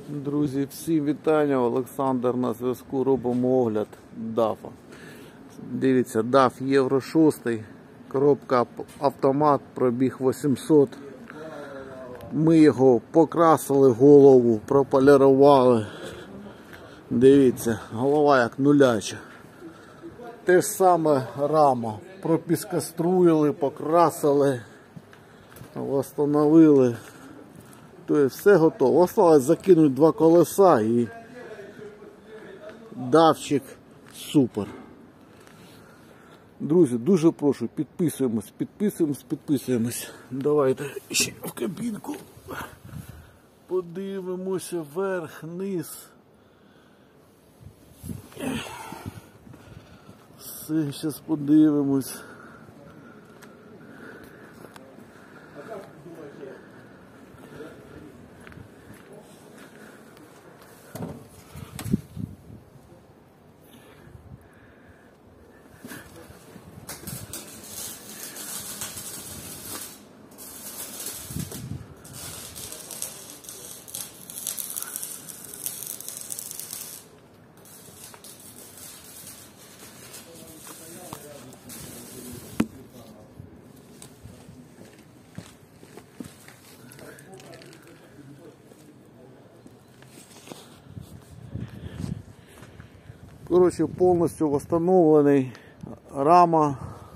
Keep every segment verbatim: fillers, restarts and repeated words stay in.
Друзі, всім вітання, Олександр на зв'язку, робимо огляд дафа. Дивіться, даф Євро шість, коробка автомат, пробіг вісімсот. Ми його покрасили, голову прополірували. Дивіться, голова як нуляча. Те ж саме рама, пропіскаструїли, покрасили, встановили. Тобто все готово. Осталось закинути два колеса і давчик супер. Друзі, дуже прошу, підписуємось, підписуємось, підписуємось. Давайте ще в кабінку. Подивимося вверх, низ. Все, зараз подивимось. Коротше, повністю встановлений, рама,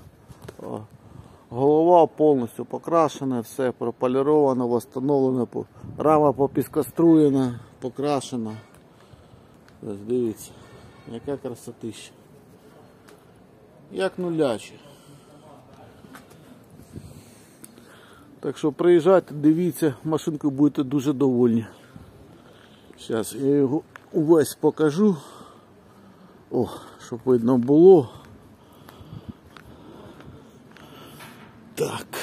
голова повністю покрашена, все прополіровано, встановлено, рама попіскаструєна, покрашена. Ось дивіться, яка красотища. Як нулячі. Так що приїжджайте, дивіться, машинку будете дуже довольні. Зараз я його увесь покажу. О, щоб видно було. Так.